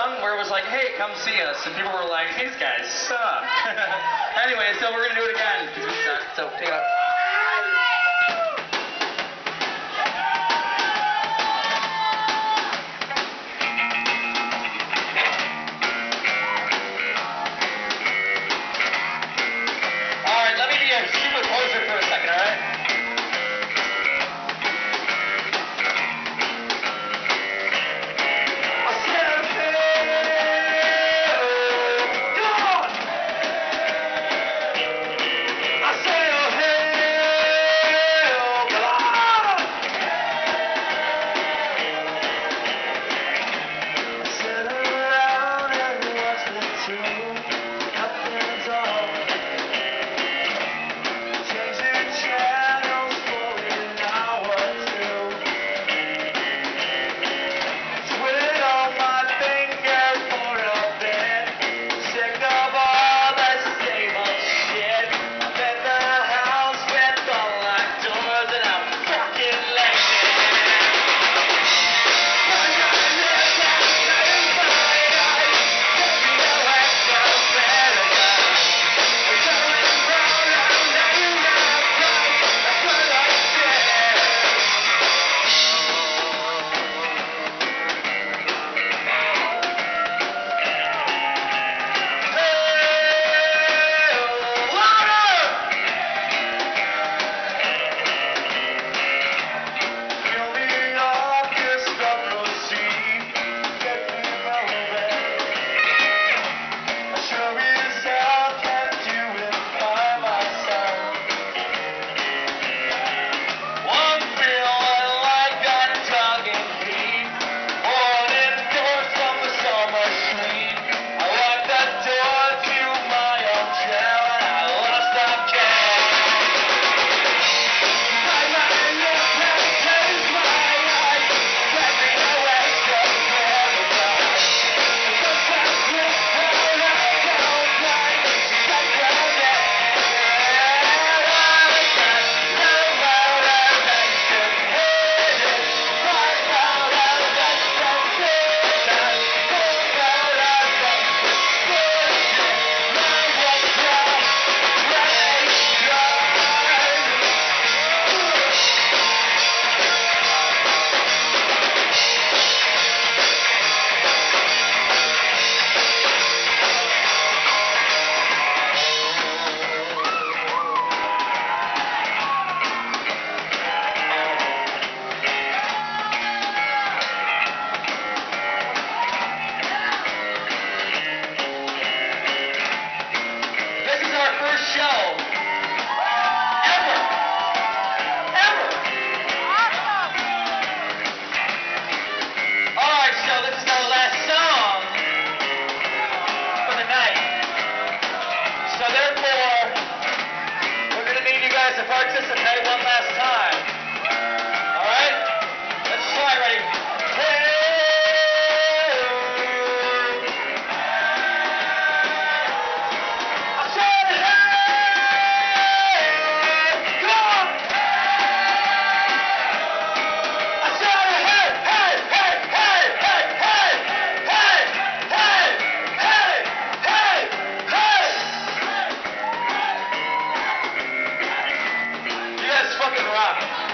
song where it was like, hey, come see us. And people were like, these guys suck. Anyway, so we're going to do it again because we suck. So take it up. Alright, let me be a super closer for a second, alright? To participate one last time. Alright? Let's try. Ready? Hey! I said hey! Come on! I said hey, hey, hey, hey, hey, hey, hey, hey, hey, hey, hey! You guys fucking rock.